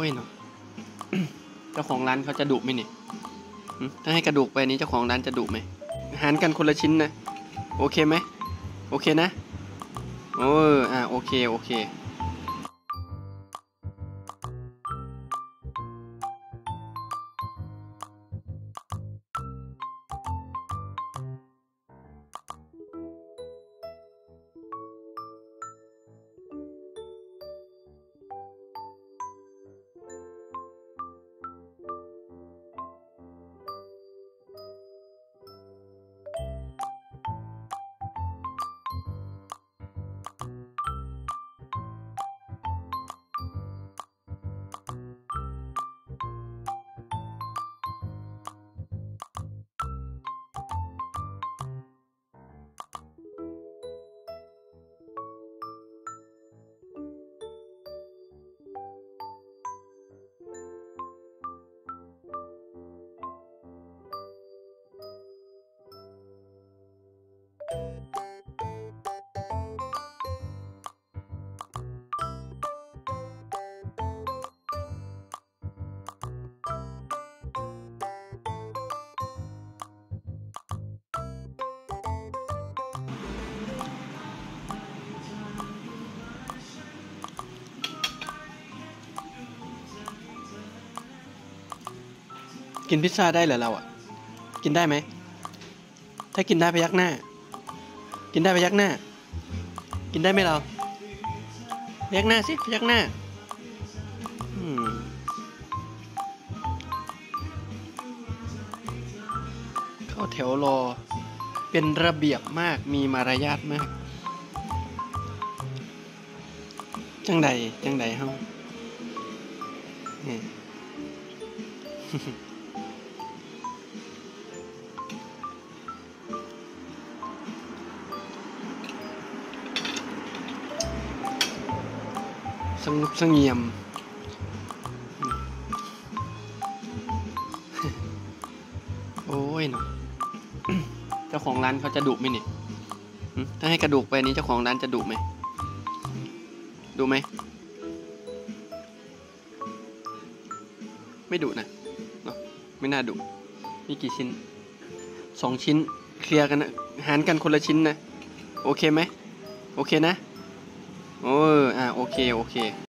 ยเนาะ เจ้าของร้านเขาจะดุไหมเนี่ยถ้าให้กระดูกไปนี้เจ้าของร้านจะดุไหมหารกันคนละชิ้นนะโอเคไหมโอเคนะโอเคกินพิซซ่าได้เหรอเรากินได้ไหมถ้ากินได้พยักหน้ากินได้พยักหน้ากินได้ไหมเราพยักหน้าสิพยักหน้าเข้าแถวรอเป็นระเบียบมากมีมารยาทมากจังใดเฮาสงบเสงี่ยมโอ้ยเนาะ เจ้าของร้านเขาจะดุไหมเนี่ยถ้าให้กระดูกไปนี้เจ้าของร้านจะดุไหมดุไหมไม่ดุนะเนาะไม่น่าดุมีกี่ชิ้น2 ชิ้นเคลียร์กันนะหารกันคนละชิ้นนะโอเคไหมโอเคนะโอเค